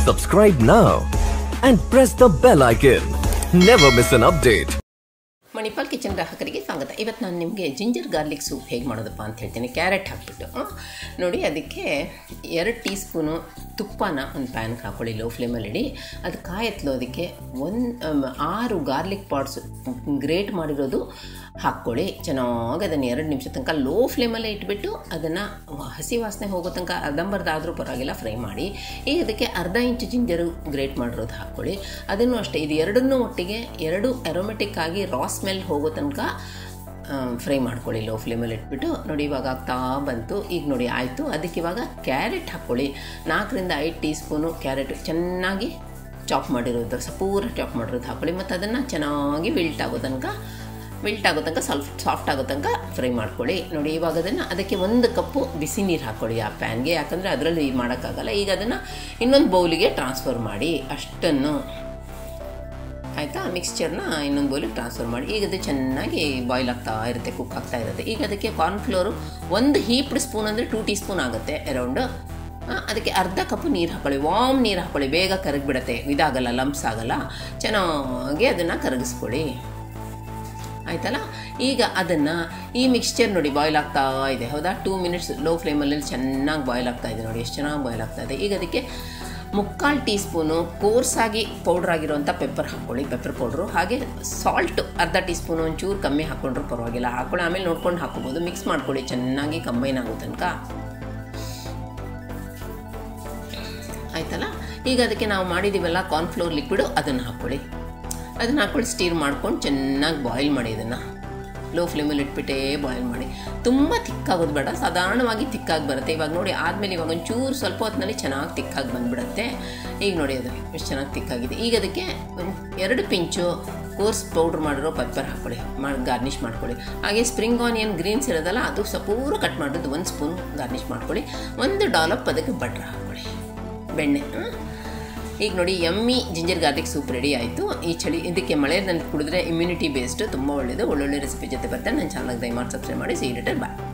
Subscribe now and press the bell icon. Never miss an update. Manipal kitchen ಗ್ರಾಹಕರಿಗೆ ಸ್ವಾಗತ. ಇವತ್ತು ನಾನು ನಿಮಗೆ ಜಿಂಜರ್ ಗಾರ್ಲಿಕ್ ಸೂಪ್ ಹೇಗೆ ಮಾಡೋದಪ್ಪ ಅಂತ ಹೇಳ್ತೀನಿ. ಕ್ಯಾರೆಟ್ ಹಾಕ್ಬಿಟ್ಟು ನೋಡಿ, ಅದಕ್ಕೆ 2 ಟೀ ಸ್ಪೂನು ತುಪ್ಪನ ಒಂದು ಪ್ಯಾನ್ಗೆ ಹಾಕ್ಕೊಳ್ಳಿ, ಲೋ ಫ್ಲೇಮಲ್ಲಿಡಿ. ಅದು ಕಾಯತ್ಲು ಅದಕ್ಕೆ 6 ಗಾರ್ಲಿಕ್ ಪಾಟ್ಸ್ ಗ್ರೇಟ್ ಮಾಡಿರೋದು ಹಾಕ್ಕೊಳ್ಳಿ. ಚೆನ್ನಾಗಿ ಅದನ್ನು 2 ನಿಮಿಷ ತನಕ ಲೋ ಫ್ಲೇಮಲ್ಲೇ ಇಟ್ಬಿಟ್ಟು ಅದನ್ನು ಹಸಿ ವಾಸನೆ ಹೋಗೋ ತನಕ ಅರ್ಧಂಬರ್ಧಾದರೂ ಪರವಾಗಿಲ್ಲ ಫ್ರೈ ಮಾಡಿ. ಈಗ ಅದಕ್ಕೆ ಅರ್ಧ ಇಂಚು ಜಿಂಜರು ಗ್ರೇಟ್ ಮಾಡಿರೋದು ಹಾಕ್ಕೊಳ್ಳಿ. ಅದನ್ನು ಅಷ್ಟೇ, ಇದು ಎರಡನ್ನೂ ಒಟ್ಟಿಗೆ 2 ಅರೋಮೆಟಿಕ್ ಆಗಿ ರಾ ಸ್ಮೆಲ್ ಹೋಗೋ ತನಕ ಫ್ರೈ ಮಾಡ್ಕೊಳ್ಳಿ ಲೋ ಫ್ಲೇಮಲ್ಲಿ ಇಟ್ಬಿಟ್ಟು. ನೋಡಿ ಇವಾಗ ಆಗ್ತಾ ಬಂತು. ಈಗ ನೋಡಿ ಆಯಿತು. ಅದಕ್ಕೆ ಇವಾಗ ಕ್ಯಾರೆಟ್ ಹಾಕ್ಕೊಳ್ಳಿ. 4 ರಿಂದ 5 ಟೀ ಸ್ಪೂನು ಕ್ಯಾರೆಟ್ ಚೆನ್ನಾಗಿ ಚಾಪ್ ಮಾಡಿರೋದು, ಪೂರ ಚಾಪ್ ಮಾಡಿರೋದು ಹಾಕ್ಕೊಳ್ಳಿ. ಮತ್ತು ಅದನ್ನು ಚೆನ್ನಾಗಿ ವಿಲ್ಟ್ ಆಗೋ ತನಕ ಸ್ವಲ್ಪ ಸಾಫ್ಟ್ ಆಗೋ ತನಕ ಫ್ರೈ ಮಾಡ್ಕೊಳ್ಳಿ. ನೋಡಿ ಇವಾಗ ಅದಕ್ಕೆ 1 ಕಪ್ಪು ಬಿಸಿ ನೀರು ಹಾಕ್ಕೊಳ್ಳಿ ಆ ಪ್ಯಾನ್ಗೆ, ಯಾಕಂದರೆ ಅದರಲ್ಲಿ ಮಾಡೋಕ್ಕಾಗಲ್ಲ. ಈಗ ಅದನ್ನು ಇನ್ನೊಂದು ಬೌಲಿಗೆ ಟ್ರಾನ್ಸ್ಫರ್ ಮಾಡಿ. ಅಷ್ಟನ್ನು ಆಯಿತಾ, ಮಿಕ್ಸ್ಚರ್ನ ಇನ್ನೊಂದು ಬೌಲಿಗೆ ಟ್ರಾನ್ಸ್ಫರ್ ಮಾಡಿ. ಈಗ ಅದು ಚೆನ್ನಾಗಿ ಬಾಯ್ಲ್ ಆಗ್ತಾ ಇರುತ್ತೆ, ಕುಕ್ ಆಗ್ತಾ ಇರುತ್ತೆ. ಈಗ ಅದಕ್ಕೆ ಕಾರ್ನ್ಫ್ಲೋರು 1 ಹೀಪ್ಡ್ ಸ್ಪೂನ್ ಅಂದರೆ 2 ಟೀ ಸ್ಪೂನ್ ಆಗುತ್ತೆ ಅರೌಂಡ್. ಅದಕ್ಕೆ ಅರ್ಧ ಕಪ್ಪು ನೀರು ಹಾಕ್ಕೊಳ್ಳಿ, ವಾಮ್ ನೀರು ಹಾಕ್ಕೊಳ್ಳಿ. ಬೇಗ ಕರಗಿಬಿಡತ್ತೆ, ಇದಾಗಲ್ಲ, ಲಂಪ್ಸ್ ಆಗಲ್ಲ. ಚೆನ್ನಾಗಿ ಅದನ್ನು ಕರಗಿಸ್ಕೊಳ್ಳಿ, ಆಯ್ತಲ್ಲ. ಈಗ ಅದನ್ನು ಈ ಮಿಕ್ಸ್ಚರ್ ನೋಡಿ ಬಾಯ್ಲ್ ಆಗ್ತಾ ಇದೆ, ಹೌದಾ? 2 ಮಿನಿಟ್ಸ್ ಲೋ ಫ್ಲೇಮಲ್ಲಿ ಚೆನ್ನಾಗಿ ಬಾಯ್ಲ್ ಆಗ್ತಾ ಇದೆ. ನೋಡಿ ಎಷ್ಟು ಚೆನ್ನಾಗಿ ಬಾಯ್ಲ್ ಆಗ್ತಾ ಇದೆ. ಈಗ ಅದಕ್ಕೆ 3/4 ಟೀ ಸ್ಪೂನು ಕೋರ್ಸ್ ಆಗಿ ಪೌಡ್ರ್ ಆಗಿರೋಂಥ ಪೆಪ್ಪರ್ ಹಾಕ್ಕೊಳ್ಳಿ, ಪೆಪ್ಪರ್ ಪೌಡ್ರು. ಹಾಗೆ ಸಾಲ್ಟು ಅರ್ಧ ಟೀ ಸ್ಪೂನು, ಒಂಚೂರು ಕಮ್ಮಿ ಹಾಕ್ಕೊಂಡ್ರು ಪರವಾಗಿಲ್ಲ, ಹಾಕ್ಕೊಳ್ಳಿ. ಆಮೇಲೆ ನೋಡ್ಕೊಂಡು ಹಾಕ್ಕೊಬೋದು. ಮಿಕ್ಸ್ ಮಾಡ್ಕೊಳ್ಳಿ ಚೆನ್ನಾಗಿ ಕಂಬೈನ್ ಆಗೋ ತನಕ, ಆಯ್ತಲ್ಲ. ಈಗ ಅದಕ್ಕೆ ನಾವು ಮಾಡಿದ್ದೀವಲ್ಲ ಕಾರ್ನ್ಫ್ಲೋರ್ ಲಿಕ್ವಿಡು, ಅದನ್ನು ಹಾಕ್ಕೊಳ್ಳಿ. ಸ್ಟೀರ್ ಮಾಡ್ಕೊಂಡು ಚೆನ್ನಾಗಿ ಬಾಯ್ಲ್ ಮಾಡಿ. ಇದನ್ನು ಲೋ ಫ್ಲೇಮಲ್ಲಿ ಇಟ್ಬಿಟ್ಟೇ ಬಾಯ್ಲ್ ಮಾಡಿ. ತುಂಬ ತಿಕ್ಕಾಗೋದು ಬೇಡ, ಸಾಧಾರಣವಾಗಿ ತಿಕ್ಕಾಗಿ ಬರುತ್ತೆ. ಇವಾಗ ನೋಡಿ ಆದಮೇಲೆ ಇವಾಗ ಒಂಚೂರು ಸ್ವಲ್ಪ ಹೊತ್ತಿನಲ್ಲಿ ಚೆನ್ನಾಗಿ ತಿಕ್ಕಾಗಿ ಬಂದುಬಿಡುತ್ತೆ. ಈಗ ನೋಡಿ ಅದು ಎಷ್ಟು ಚೆನ್ನಾಗಿ ತಿಕ್ಕಾಗಿದೆ. ಈಗ ಅದಕ್ಕೆ 2 ಪಿಂಚು ಕೋರ್ಸ್ ಪೌಡ್ರ್ ಮಾಡಿರೋ ಪೆಪ್ಪರ್ ಹಾಕ್ಕೊಳ್ಳಿ, ಗಾರ್ನಿಷ್ ಮಾಡ್ಕೊಳ್ಳಿ. ಹಾಗೆ ಸ್ಪ್ರಿಂಗ್ ಆನಿಯನ್ ಗ್ರೀನ್ಸ್ ಇರೋದಲ್ಲ, ಅದು ಪೂರ ಕಟ್ ಮಾಡೋದು 1 ಸ್ಪೂನ್ ಗಾರ್ನಿಷ್ ಮಾಡ್ಕೊಳ್ಳಿ. 1 ಡಾಲಪ್ ಅದಕ್ಕೆ ಬಟ್ರ್ ಹಾಕ್ಕೊಳ್ಳಿ, ಬೆಣ್ಣೆ. ಈಗ ನೋಡಿ yummy ginger garlic soup ready ಆಯಿತು. ಈ ಚಳಿ ಇದಕ್ಕೆ ಮಳೆಯಲ್ಲಿ ಕುಡಿದ್ರೆ ಇಮ್ಯುನಿಟಿ ಬೇಸ್ಡ್ ತುಂಬ ಒಳ್ಳೆಯದು. ಒಳ್ಳೊಳ್ಳೆ ರೆಸಿಪಿ ಜೊತೆ ಬರ್ತಾರೆ. ನನ್ನ ಚಾನಲ್ಗೆ ದಯಮಾಡಿ ಸಬ್ಸ್ಕ್ರೈಬ್ ಮಾಡಿ. See you later, bye.